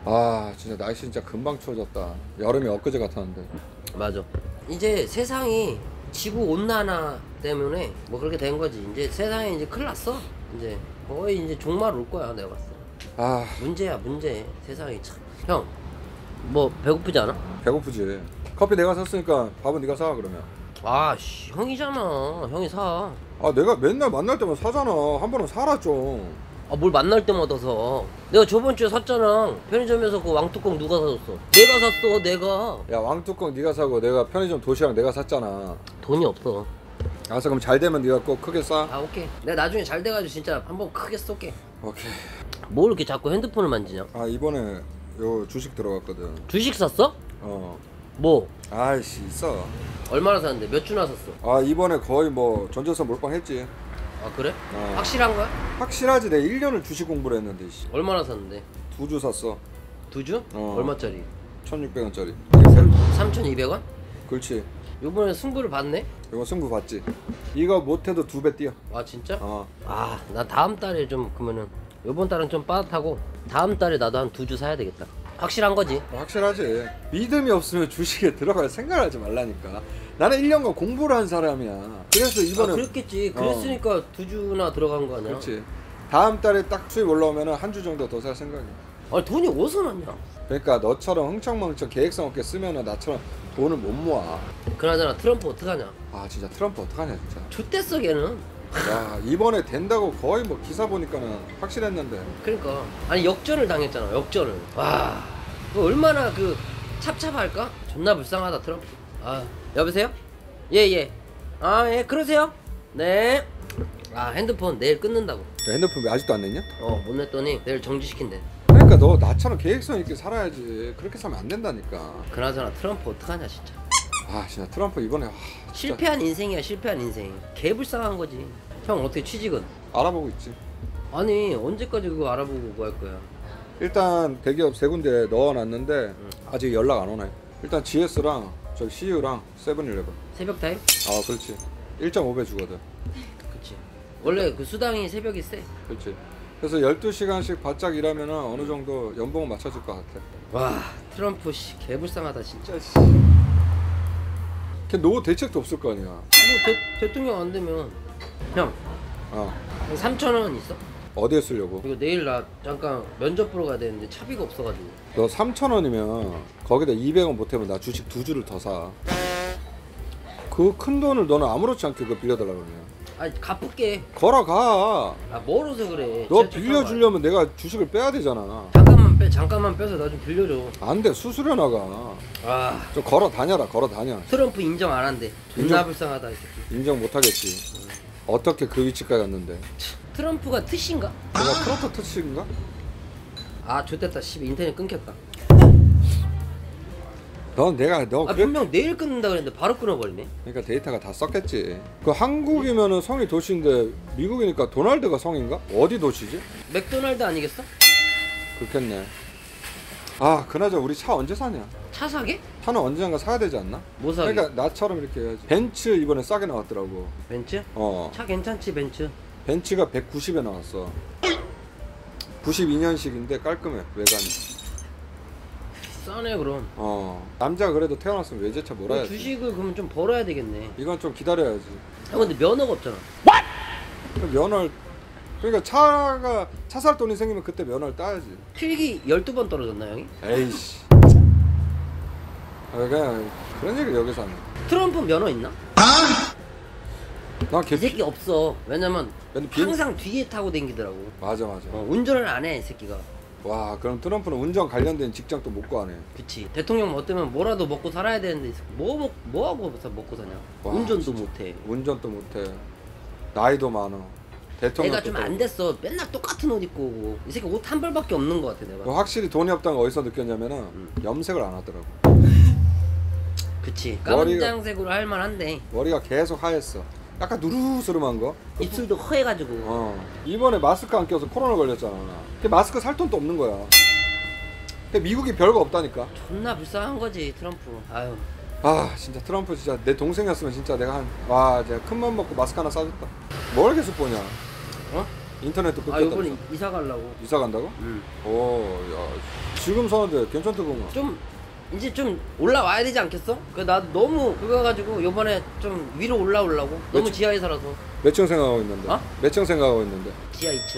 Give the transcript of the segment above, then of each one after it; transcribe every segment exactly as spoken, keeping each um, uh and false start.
아 진짜 날씨 진짜 금방 추워졌다. 여름이 엊그제 같았는데. 맞아. 이제 세상이 지구 온난화 때문에 뭐 그렇게 된 거지. 이제 세상에 이제 큰일 났어. 이제 거의 이제 종말 올 거야 내가 봤을 때. 아 문제야 문제. 세상이 참. 형, 뭐 배고프지 않아? 배고프지. 커피 내가 샀으니까 밥은 네가 사 그러면. 아씨, 형이잖아. 형이 사. 아 내가 맨날 만날 때만 사잖아. 한 번은 사라 좀. 아, 뭘 만날 때마다 사. 내가 저번 주에 샀잖아. 편의점에서 그 왕뚜껑 누가 사줬어? 내가 샀어, 내가. 야 왕뚜껑 네가 사고 내가 편의점 도시락 내가 샀잖아. 돈이 없어. 알았어 그럼 잘 되면 네가 꼭 크게 싸. 아, 오케이. 내가 나중에 잘 돼가지고 진짜 한번 크게 쏠게. 오케이. 뭘 이렇게 자꾸 핸드폰을 만지냐? 아 이번에 요 주식 들어갔거든. 주식 샀어? 어. 뭐? 아이씨 있어. 얼마나 샀는데? 몇 주나 샀어? 아 이번에 거의 뭐 전재산 몰빵했지. 아, 그래? 어. 확실한 거야? 확실하지. 내가 일 년을 주식 공부를 했는데 씨. 얼마나 샀는데? 두 주 샀어. 두 주? 어. 얼마짜리? 천육백 원짜리. 삼천이백 원? 그렇지. 요번에 승부를 봤네? 이거 승부 봤지. 이거 못해도 두 배 뛰어. 아, 진짜? 어. 아, 나 다음 달에 좀 그러면은 요번 달은 좀 빠듯하고 다음 달에 나도 한 두 주 사야 되겠다. 확실한 거지? 확실하지. 믿음이 없으면 주식에 들어갈 생각을 하지 말라니까. 나는 일 년간 공부를 한 사람이야. 그래서 이번에 아, 그랬겠지. 그랬으니까 어. 두 주나 들어간 거 아니야? 그렇지. 다음 달에 딱 수입 올라오면 한 주 정도 더 살 생각이야. 아니, 돈이 어디서 났냐? 그러니까 너처럼 흥청망청 계획성 없게 쓰면 나처럼 돈을 못 모아. 그나저나 트럼프 어떡하냐? 아 진짜 트럼프 어떡하냐 진짜. 좆됐어 걔는. 야 이번에 된다고 거의 뭐 기사 보니까는 확실했는데. 그러니까 아니 역전을 당했잖아. 역전을. 와, 그 얼마나 그 찹찹할까? 존나 불쌍하다 트럼프. 아, 여보세요? 예예. 아, 예, 그러세요? 네. 아, 핸드폰 내일 끊는다고. 야, 핸드폰 왜 아직도 안 냈냐? 어, 못 냈더니 내일 정지시킨대. 그러니까 너 나처럼 계획성 있게 살아야지. 그렇게 살면 안 된다니까. 그나저나 트럼프 어떡하냐 진짜. 아 진짜 트럼프 이번에 아, 진짜 실패한 인생이야. 실패한 인생. 개불쌍한 거지. 형 어떻게 취직은? 알아보고 있지. 아니 언제까지 그거 알아보고 뭐 할 거야? 일단 대기업 세 군데 넣어놨는데 아직 연락 안 오네. 일단 지에스랑 저기 씨유랑 세븐일레븐. 새벽 타임? 아 그렇지. 일 점 오 배 주거든. 그치. 원래 그 수당이 새벽이 세. 그렇지. 그래서 열두 시간씩 바짝 일하면 어느 정도 연봉은 맞춰질 것 같아. 와, 트럼프 씨 개불쌍하다 진짜. 진짜 씨. 걔 노후 대책도 없을 거 아니야. 뭐 대, 대통령 안 되면 형 어. 한 삼천 원 있어? 어디에 쓰려고? 이거 내일 나 잠깐 면접 보러 가야 되는데 차비가 없어가지고. 너 삼천 원이면 거기다 이백 원 보태면 나 주식 두 주를 더 사. 그 큰 돈을 너는 아무렇지 않게 그거 빌려달라고 그러냐. 아니 갚을게. 걸어가. 아 멀어서 그래. 너 진짜 빌려주려면 내가 주식을 빼야 되잖아. 잠깐만 빼 잠깐만 빼서 나 좀 빌려줘. 안돼 수수료 나가. 아, 좀 걸어 다녀라 걸어 다녀. 트럼프 인정 안 한대. 존나 인정? 불쌍하다 이 새끼. 인정 못하겠지. 어떻게 그 위치까지 갔는데. 트럼프가 트신가? 내가 트로트 터치인가? 아, 좋됐다. 씨, 인터넷 끊겼다. 넌 내가 너 아, 그래? 분명 내일 끊는다 그랬는데 바로 끊어버리네. 그러니까 데이터가 다 썼겠지. 그 한국이면은 성이 도시인데 미국이니까 도널드가 성인가? 어디 도시지? 맥도날드 아니겠어? 그렇겠네. 아 그나저나 우리 차 언제 사냐? 차 사게? 차는 언젠가 사야 되지 않나? 뭐 사게? 그러니까 나처럼 이렇게 해야지. 벤츠 이번에 싸게 나왔더라고. 벤츠? 어 차 괜찮지 벤츠. 벤츠가 백구십에 나왔어. 구십이 년식인데 깔끔해 외관이. 싸네 그럼. 어 남자가 그래도 태어났으면 외제차 몰아야지. 주식을 그러면 좀 벌어야 되겠네. 이건 좀 기다려야지. 아, 근데 면허가 없잖아. 그 면허를 그러니까 차가 차 살 돈이 생기면 그때 면허를 따야지. 필기 열두 번 떨어졌나 형이? 에이씨. 아, 그냥 그런 얘기를 여기서 하네. 트럼프 면허 있나? 난 이 개. 새끼 없어. 왜냐면 근데 비행- 항상 뒤에 타고 댕기더라고. 맞아 맞아. 어, 운전을 안 해 이 새끼가. 와 그럼 트럼프는 운전 관련된 직장 또 못 구하네. 그치. 대통령 뭐 뜨면 뭐라도 먹고 살아야 되는데 이 새끼 뭐, 먹, 뭐 하고 먹고 사냐. 와, 운전도 진짜. 못해. 운전도 못해. 나이도 많어. 대통령. 내가 좀 안 됐어. 맨날 똑같은 옷 입고 오고. 이 새끼 옷 한 벌밖에 없는 것 같아 내가. 확실히 돈이 없다는 거 어디서 느꼈냐면은 음. 염색을 안 하더라고. 그치. 머리가- 까만장색으로 할 만한데 머리가 계속 하였어. 약간 누르스름한 거. 입술도 허해가지고. 어. 이번에 마스크 안 껴서 코로나 걸렸잖아. 근데 마스크 살 돈도 없는 거야. 근데 미국이 별거 없다니까. 존나 불쌍한 거지 트럼프. 아유. 아 진짜 트럼프 진짜 내 동생이었으면 진짜 내가 한 와 이제 큰맘 먹고 마스크 하나 싸줬다. 뭘 계속 보냐. 어? 인터넷도 아 끊겼다면서. 요번에 이사 가려고. 이사 간다고? 응. 오, 야, 지금 사는데 괜찮다구만. 좀 이제 좀 올라와야 되지 않겠어? 그 나 너무 그거 가지고 요번에 좀 위로 올라오려고. 너무 그치. 지하에 살아서. 몇 층 생각하고 있는데? 어? 몇 층 생각하고 있는데? 지하 이 층.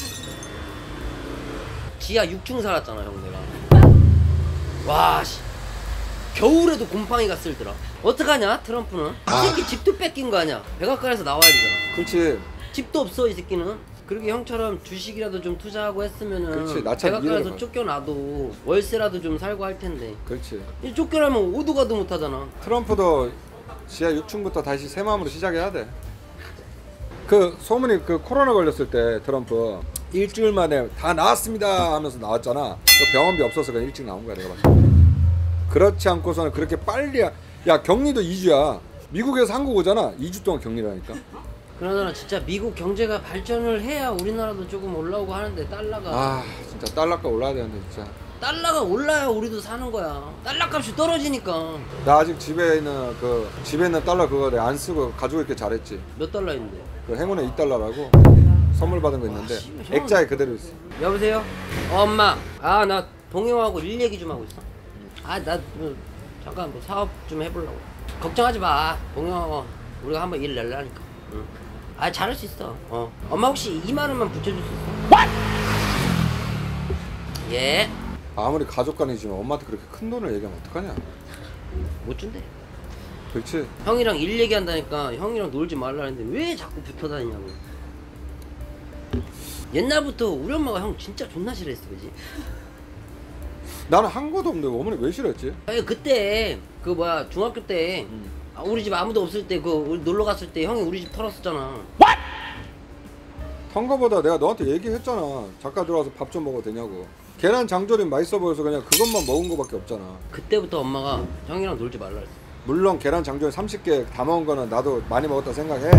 지하 육 층 살았잖아 형 내가. 와 씨. 겨울에도 곰팡이가 쓸더라. 어떡하냐 트럼프는? 아. 이 새끼 집도 뺏긴 거 아니야. 백악관에서 나와야 되잖아. 그렇지. 집도 없어 이 새끼는. 그렇게 형처럼 주식이라도 좀 투자하고 했으면은 그렇지, 나처럼 일을 백악관에서 봐. 쫓겨나도 월세라도 좀 살고 할 텐데. 그렇지. 이 쫓겨나면 오도 가도 못 하잖아. 트럼프도 지하 육 층부터 다시 새 마음으로 시작해야 돼. 그 소문이 그 코로나 걸렸을 때 트럼프 일주일 만에 다 나왔습니다 하면서 나왔잖아. 그 병원비 없어서 그냥 일찍 나온 거야 내가 봤을 때. 그렇지 않고서는 그렇게 빨리 야, 야 격리도 이 주야. 미국에서 한국 오잖아. 이 주 동안 격리라니까. 그러나 진짜 미국 경제가 발전을 해야 우리나라도 조금 올라오고 하는데 달러가 아 진짜 달러가 올라야 되는데 진짜. 달러가 올라야 우리도 사는 거야. 달러 값이 떨어지니까. 나 아직 집에 있는 그 집에 있는 달러 그거 내가 안 쓰고 가지고 있게 잘했지. 몇 달러 있는데? 그 행운의 이 달러라고 선물 받은 거 있는데 와, 씨, 형. 액자에 그대로 있어. 여보세요? 어, 엄마. 아 나 동영하고 일 얘기 좀 하고 있어. 아나 뭐, 잠깐 뭐 사업 좀 해보려고. 걱정하지 마. 동영하고 우리가 한번 일 낼라니까. 응. 아 잘할 수 있어. 어. 엄마 혹시 이만 원만 붙여줄 수 있어? What? 예. 아무리 가족 간이지만 엄마한테 그렇게 큰 돈을 얘기하면 어떡하냐. 못 준대. 그렇지. 형이랑 일 얘기한다니까 형이랑 놀지 말라는데 왜 자꾸 붙어 다니냐고. 옛날부터 우리 엄마가 형 진짜 존나 싫어했어, 그지? 나는 한 것도 없는데 어머니 왜 싫어했지? 아니 그때 그 뭐야 중학교 때 음. 아, 우리 집 아무도 없을 때 그 우리 놀러 갔을 때 형이 우리 집 털었었잖아. 턴 거보다 내가 너한테 얘기했잖아. 잠깐 들어와서 밥 좀 먹어도 되냐고. 계란 장조림 맛있어 보여서 그냥 그것만 먹은 거밖에 없잖아. 그때부터 엄마가 형이랑 놀지 말라 했어. 물론 계란 장조림 삼십 개 다 먹은 거는 나도 많이 먹었다 생각해.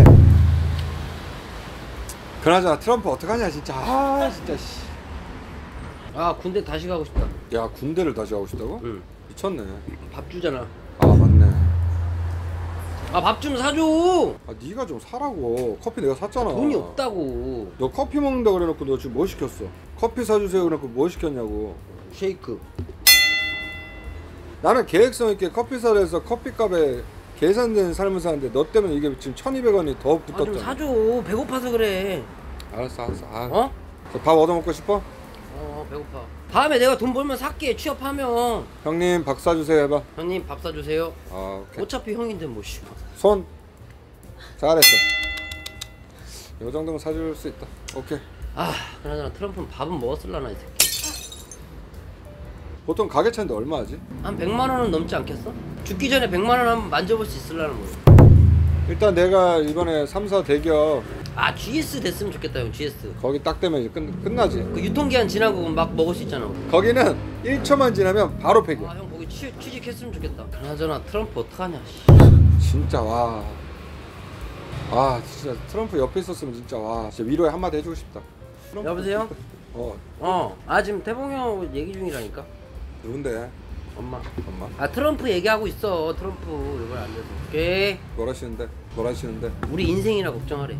그나저나 트럼프 어떡하냐 진짜. 아 진짜 씨. 아 군대 다시 가고 싶다. 야 군대를 다시 가고 싶다고? 응. 미쳤네. 밥 주잖아. 아 맞네. 아 밥 좀 사줘. 아 네가 좀 사라고. 커피 내가 샀잖아. 돈이 없다고. 너 커피 먹는다 그래놓고 너 지금 뭐 시켰어? 커피 사주세요 그래놓고 뭐 시켰냐고. 쉐이크. 나는 계획성 있게 커피 사러 해서 커피값에 계산된 삶을 사는데 너 때문에 이게 지금 천이백 원이 더 아 좀 붙었잖아. 사줘. 배고파서 그래. 알았어 알았어. 아. 어? 밥 얻어먹고 싶어? 어 배고파. 다음에 내가 돈 벌면 살게. 취업하면. 형님 밥 사주세요 해봐. 형님 밥 사주세요. 아 오케이. 어차피 형인데 뭐 씨. 손. 잘했어. 요 정도면 사줄 수 있다. 오케이. 아 그나저나 트럼프는 밥은 먹었을라나 이 새끼. 보통 가게 차인데 얼마 하지? 한 백만 원은 넘지 않겠어? 죽기 전에 백만 원 한번 만져볼 수 있을라는 거야. 일단 내가 이번에 삼 사 대기업 아 지에스 됐으면 좋겠다 형. 지에스 거기 딱 되면 이제 끝, 끝나지. 그 유통기한 지나고 막 먹을 수 있잖아. 거기는 일 초만 지나면 바로 폐기야. 아 형 거기 취, 취직했으면 좋겠다. 그나저나 트럼프 어떡하냐 씨. 진짜 와. 아 진짜 트럼프 옆에 있었으면 진짜 와 진짜 위로에 한마디 해주고 싶다. 트럼프. 여보세요? 어 어. 아 지금 태봉 형 얘기 중이라니까. 누군데? 엄마. 엄마? 아 트럼프 얘기하고 있어. 트럼프 이걸 안 돼서. 오케이. 뭘 하시는데? 뭘 하시는데? 우리 인생이나 걱정하래.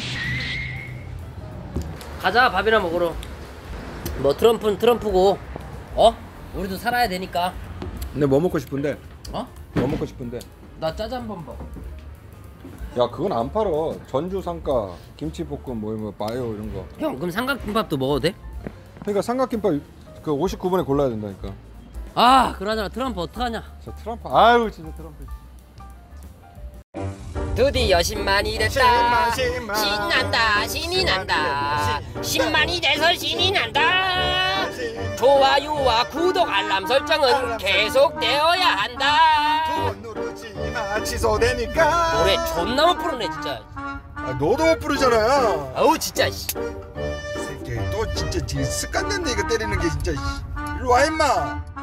가자 밥이나 먹으러. 뭐 트럼프는 트럼프고 어? 우리도 살아야 되니까. 근데 뭐 먹고 싶은데? 어? 뭐 먹고 싶은데? 나 짜장범벅. 야 그건 안 팔어. 전주 상가 김치볶음 뭐, 뭐 마요 이런 거. 형 그럼 삼각김밥도 먹어도 돼? 그러니까 삼각김밥 그 오십구 번에 골라야 된다니까. 아 그러잖아 트럼프 어떡하냐. 저 트럼프 아유 진짜 트럼프. 드디어 십만이 됐다. 십만, 십만. 신난다 신이 난다. 십만이 돼서 신이 난다. 십만. 좋아요와 구독 알람 설정은 알람 계속되어야 한다. 돈 누르지 마 취소되니까. 노래 존나 못 부르네 진짜. 아, 너도 못 부르잖아. 아우 진짜 씨. 새끼 또 진짜 지 습관된데 이거 때리는 게 진짜. 일로 와 임마.